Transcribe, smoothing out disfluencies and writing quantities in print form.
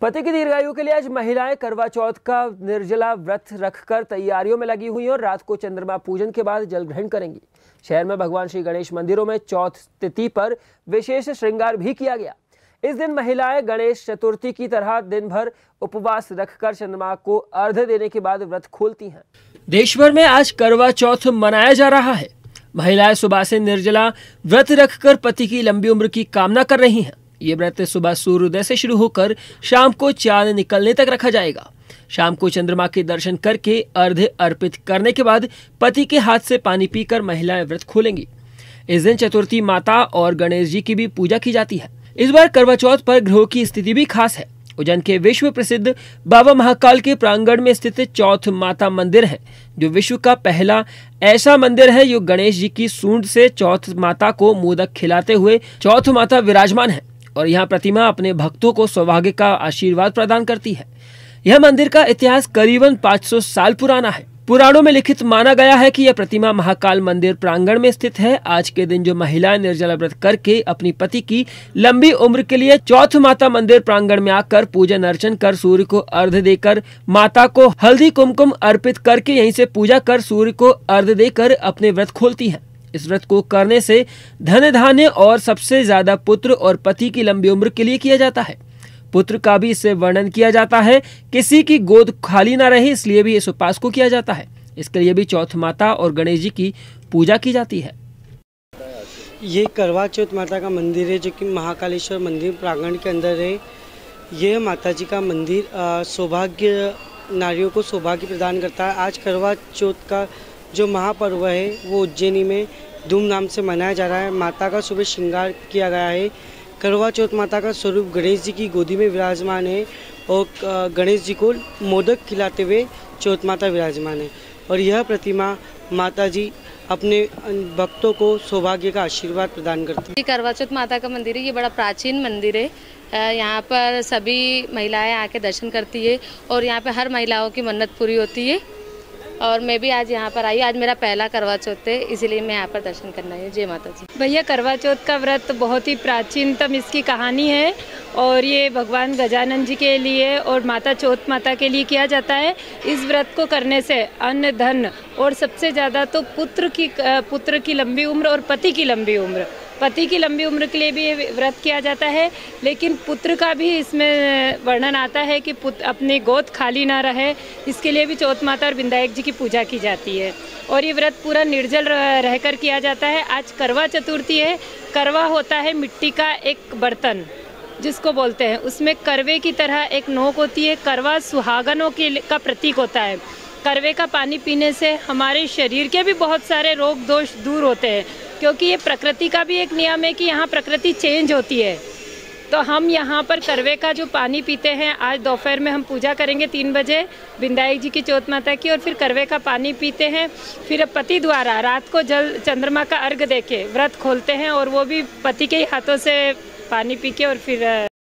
पति की दीर्घायु के लिए आज महिलाएं करवा चौथ का निर्जला व्रत रखकर तैयारियों में लगी हुई हैं और रात को चंद्रमा पूजन के बाद जल ग्रहण करेंगी। शहर में भगवान श्री गणेश मंदिरों में चौथ तिथि पर विशेष श्रृंगार भी किया गया। इस दिन महिलाएं गणेश चतुर्थी की तरह दिन भर उपवास रखकर चंद्रमा को अर्घ्य देने के बाद व्रत खोलती हैं। देश भर में आज करवा चौथ मनाया जा रहा है। महिलाएं सुबह से निर्जला व्रत रखकर पति की लंबी उम्र की कामना कर रही हैं। ये व्रत सुबह सूर्योदय से शुरू होकर शाम को चांद निकलने तक रखा जाएगा। शाम को चंद्रमा के दर्शन करके अर्घ्य अर्पित करने के बाद पति के हाथ से पानी पीकर महिलाएं व्रत खोलेंगी। इस दिन चतुर्थी माता और गणेश जी की भी पूजा की जाती है। इस बार करवा चौथ पर ग्रहों की स्थिति भी खास है। उज्जैन के विश्व प्रसिद्ध बाबा महाकाल के प्रांगण में स्थित चौथ माता मंदिर है, जो विश्व का पहला ऐसा मंदिर है जो गणेश जी की सूंड से चौथ माता को मोदक खिलाते हुए चौथ माता विराजमान है और यहाँ प्रतिमा अपने भक्तों को सौभाग्य का आशीर्वाद प्रदान करती है। यह मंदिर का इतिहास करीबन 500 साल पुराना है। पुराणों में लिखित माना गया है कि यह प्रतिमा महाकाल मंदिर प्रांगण में स्थित है। आज के दिन जो महिलाएं निर्जला व्रत करके अपनी पति की लंबी उम्र के लिए चौथ माता मंदिर प्रांगण में आकर पूजन अर्चन कर सूर्य को अर्घ्य देकर माता को हल्दी कुमकुम अर्पित करके यहीं से पूजा कर सूर्य को अर्घ्य देकर अपने व्रत खोलती हैं। इस व्रत को करने से धन धान्य और सबसे ज्यादा पुत्र और पति की लंबी उम्र के लिए किया जाता है। पुत्र का भी इससे वर्णन किया जाता है। किसी की गोद खाली ना रहे, इसलिए भी इस उपास को किया जाता है। इसके लिए भी चौथ माता और गणेश जी की पूजा की जाती है। ये करवा चौथ माता का मंदिर है, जो कि महाकालेश्वर मंदिर प्रांगण के अंदर है। यह माता जी का मंदिर सौभाग्य नारियों को सौभाग्य प्रदान करता है। आज करवा चौथ का जो महापर्व है वो उज्जैनी में धूमधाम से मनाया जा रहा है। माता का सुबह श्रृंगार किया गया है। करवा चौथ माता का स्वरूप गणेश जी की गोदी में विराजमान है और गणेश जी को मोदक खिलाते हुए चौथ माता विराजमान है। और यह प्रतिमा माता जी अपने भक्तों को सौभाग्य का आशीर्वाद प्रदान करती है। करवा चौथ माता का मंदिर है, ये बड़ा प्राचीन मंदिर है। यहाँ पर सभी महिलाएं आके दर्शन करती है और यहाँ पे हर महिलाओं की मन्नत पूरी होती है। और मैं भी आज यहाँ पर आई। आज मेरा पहला करवा चौथ है, इसीलिए मैं यहाँ पर दर्शन करना है। जय माता जी। भैया, करवा चौथ का व्रत बहुत ही प्राचीनतम इसकी कहानी है और ये भगवान गजानन जी के लिए और माता चौथ माता के लिए किया जाता है। इस व्रत को करने से अन्न धन और सबसे ज़्यादा तो पुत्र की लंबी उम्र और पति की लंबी उम्र के लिए भी ये व्रत किया जाता है। लेकिन पुत्र का भी इसमें वर्णन आता है कि अपनी गोद खाली ना रहे, इसके लिए भी चौथ माता और विनायक जी की पूजा की जाती है। और ये व्रत पूरा निर्जल रहकर किया जाता है। आज करवा चतुर्थी है। करवा होता है मिट्टी का एक बर्तन जिसको बोलते हैं, उसमें करवे की तरह एक नोक होती है। करवा सुहागनों का प्रतीक होता है। करवे का पानी पीने से हमारे शरीर के भी बहुत सारे रोग दोष दूर होते हैं, क्योंकि ये प्रकृति का भी एक नियम है कि यहाँ प्रकृति चेंज होती है। तो हम यहाँ पर करवे का जो पानी पीते हैं, आज दोपहर में हम पूजा करेंगे 3 बजे विनायक जी की चौथ माता की, और फिर करवे का पानी पीते हैं। फिर पति द्वारा रात को जल चंद्रमा का अर्घ्य देके व्रत खोलते हैं और वो भी पति के ही हाथों से पानी पी के और फिर